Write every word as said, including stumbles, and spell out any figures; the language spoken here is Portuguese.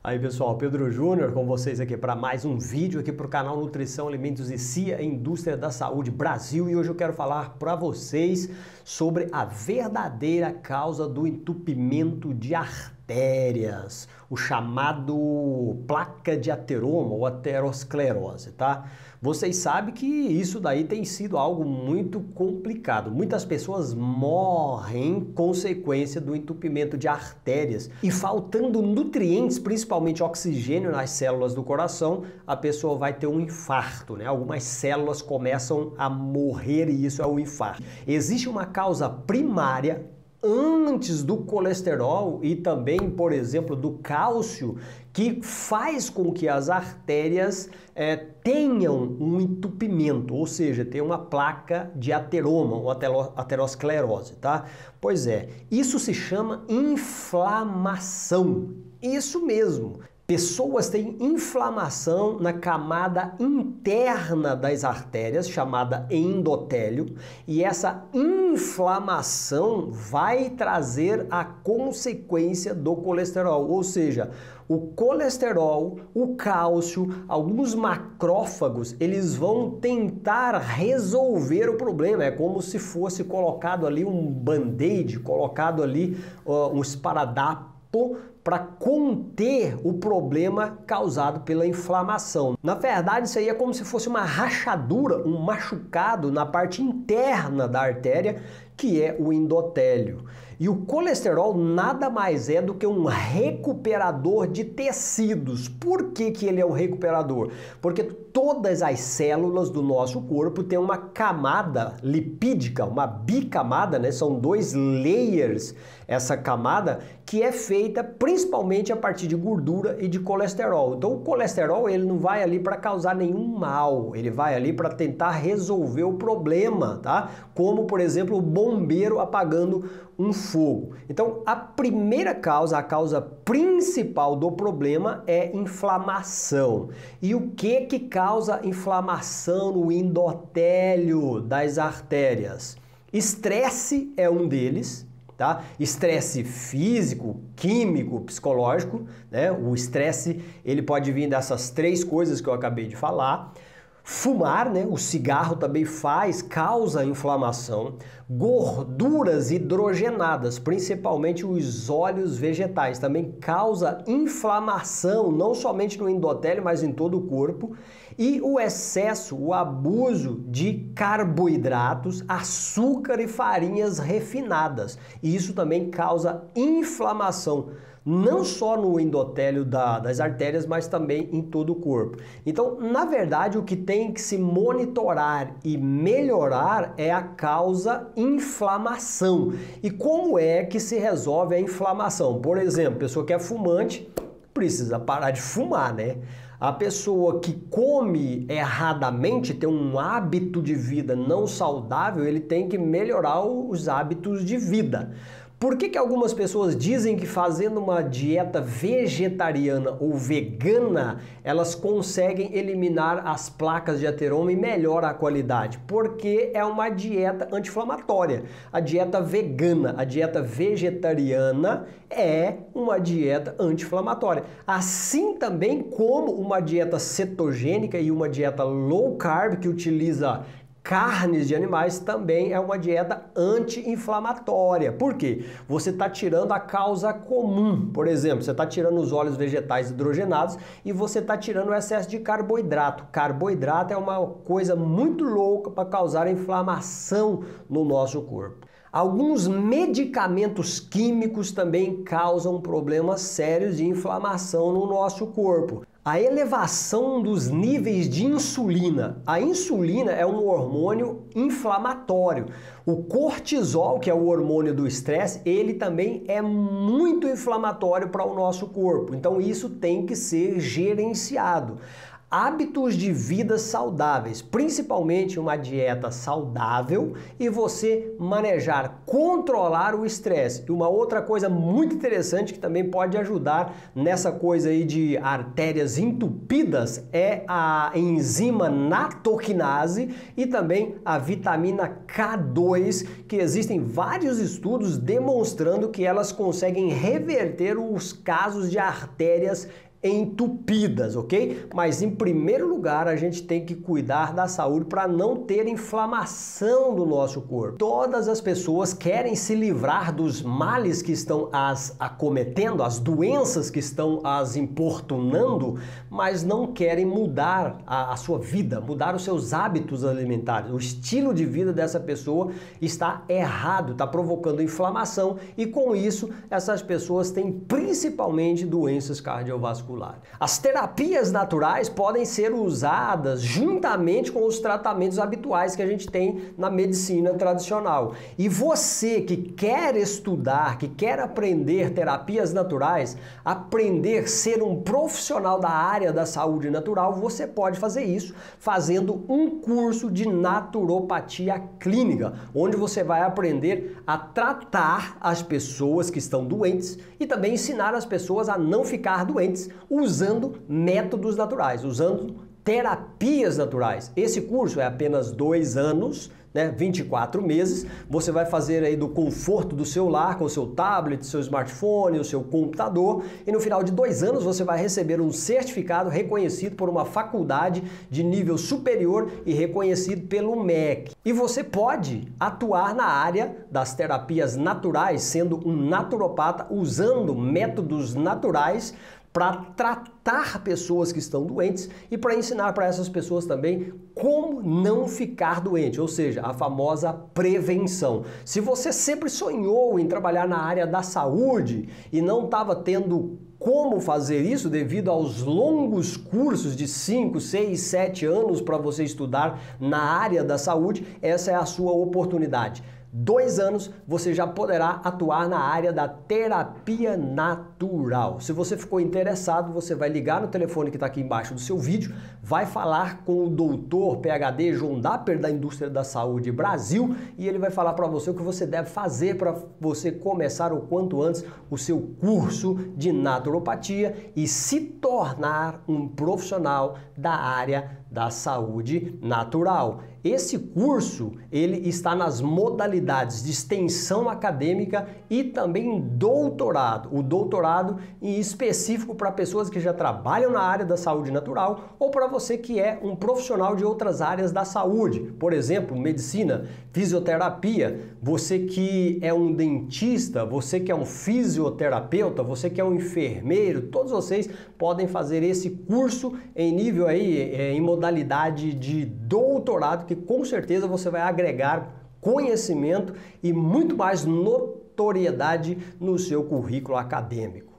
Aí pessoal, Pedro Júnior com vocês aqui para mais um vídeo aqui para o canal Nutrição, Alimentos e C I A, Indústria da Saúde Brasil, e hoje eu quero falar para vocês sobre a verdadeira causa do entupimento de artérias, o chamado placa de ateroma ou aterosclerose, tá? Vocês sabem que isso daí tem sido algo muito complicado. Muitas pessoas morrem em consequência do entupimento de artérias e faltando nutrientes, principalmente oxigênio nas células do coração, a pessoa vai ter um infarto, né? Algumas células começam a morrer e isso é o infarto. Existe uma causa primária antes do colesterol e também, por exemplo, do cálcio, que faz com que as artérias é, tenham um entupimento, ou seja, tem uma placa de ateroma, ou aterosclerose, tá? Pois é, isso se chama inflamação, isso mesmo. Pessoas têm inflamação na camada interna das artérias, chamada endotélio, e essa inflamação vai trazer a consequência do colesterol, ou seja, o colesterol, o cálcio, alguns macrófagos, eles vão tentar resolver o problema. É como se fosse colocado ali um band-aid, colocado ali uh, um esparadrapo para conter o problema causado pela inflamação. Na verdade, isso aí é como se fosse uma rachadura, um machucado na parte interna da artéria, que é o endotélio. E o colesterol nada mais é do que um recuperador de tecidos. Por que que ele é um recuperador? Porque todas as células do nosso corpo têm uma camada lipídica, uma bicamada, né? São dois layers, essa camada, que é feita principalmente a partir de gordura e de colesterol. Então o colesterol ele não vai ali para causar nenhum mal, ele vai ali para tentar resolver o problema, tá? Como, por exemplo, o bombeiro apagando um fogo. Então, a primeira causa, a causa principal do problema é inflamação. E o que que causa inflamação no endotélio das artérias? Estresse é um deles, tá? Estresse físico, químico, psicológico, né? O estresse, ele pode vir dessas três coisas que eu acabei de falar. Fumar, né? O cigarro também faz, causa inflamação. Gorduras hidrogenadas, principalmente os óleos vegetais, também causa inflamação, não somente no endotélio, mas em todo o corpo. E o excesso, o abuso de carboidratos, açúcar e farinhas refinadas. E isso também causa inflamação, não só no endotélio da, das artérias, mas também em todo o corpo. Então, na verdade, o que tem que se monitorar e melhorar é a causa inflamação. E como é que se resolve a inflamação? Por exemplo, a pessoa que é fumante precisa parar de fumar, né? A pessoa que come erradamente, tem um hábito de vida não saudável, ele tem que melhorar os hábitos de vida. Por que que algumas pessoas dizem que fazendo uma dieta vegetariana ou vegana, elas conseguem eliminar as placas de ateroma e melhora a qualidade? Porque é uma dieta anti-inflamatória. A dieta vegana, a dieta vegetariana é uma dieta anti-inflamatória. Assim também como uma dieta cetogênica e uma dieta low carb que utiliza carnes de animais também é uma dieta anti-inflamatória. Por quê? Você está tirando a causa comum. Por exemplo, você está tirando os óleos vegetais hidrogenados e você está tirando o excesso de carboidrato. Carboidrato é uma coisa muito louca para causar inflamação no nosso corpo. Alguns medicamentos químicos também causam problemas sérios de inflamação no nosso corpo. A elevação dos níveis de insulina. A insulina é um hormônio inflamatório. O cortisol, que é o hormônio do estresse, ele também é muito inflamatório para o nosso corpo. Então isso tem que ser gerenciado. Hábitos de vida saudáveis, principalmente uma dieta saudável e você manejar, controlar o estresse. E uma outra coisa muito interessante que também pode ajudar nessa coisa aí de artérias entupidas é a enzima natoquinase e também a vitamina K dois, que existem vários estudos demonstrando que elas conseguem reverter os casos de artérias entupidas, ok? Mas em primeiro lugar a gente tem que cuidar da saúde para não ter inflamação do nosso corpo. Todas as pessoas querem se livrar dos males que estão as acometendo, as doenças que estão as importunando, mas não querem mudar a, a sua vida, mudar os seus hábitos alimentares. O estilo de vida dessa pessoa está errado, está provocando inflamação e com isso essas pessoas têm principalmente doenças cardiovasculares. As terapias naturais podem ser usadas juntamente com os tratamentos habituais que a gente tem na medicina tradicional. E você que quer estudar, que quer aprender terapias naturais, aprender a ser um profissional da área da saúde natural, você pode fazer isso fazendo um curso de naturopatia clínica, onde você vai aprender a tratar as pessoas que estão doentes e também ensinar as pessoas a não ficar doentes usando métodos naturais, usando terapias naturais. Esse curso é apenas dois anos, né, vinte e quatro meses. Você vai fazer aí do conforto do seu lar, com o seu tablet, seu smartphone, o seu computador, e no final de dois anos você vai receber um certificado reconhecido por uma faculdade de nível superior e reconhecido pelo M E C. E você pode atuar na área das terapias naturais, sendo um naturopata, usando métodos naturais para tratar pessoas que estão doentes e para ensinar para essas pessoas também como não ficar doente, ou seja, a famosa prevenção. Se você sempre sonhou em trabalhar na área da saúde e não estava tendo como fazer isso devido aos longos cursos de cinco, seis, sete anos para você estudar na área da saúde, essa é a sua oportunidade. Dois anos você já poderá atuar na área da terapia natural. Se você ficou interessado, você vai ligar no telefone que está aqui embaixo do seu vídeo, vai falar com o doutor P H D João Dapper da Indústria da Saúde Brasil e ele vai falar para você o que você deve fazer para você começar o quanto antes o seu curso de naturopatia e se tornar um profissional da área da saúde natural. Esse curso, ele está nas modalidades de extensão acadêmica e também doutorado. O doutorado em específico para pessoas que já trabalham na área da saúde natural ou para você que é um profissional de outras áreas da saúde. Por exemplo, medicina, fisioterapia, você que é um dentista, você que é um fisioterapeuta, você que é um enfermeiro, todos vocês podem fazer esse curso em nível aí, em modalidade de doutorado, que com certeza você vai agregar conhecimento e muito mais notoriedade no seu currículo acadêmico.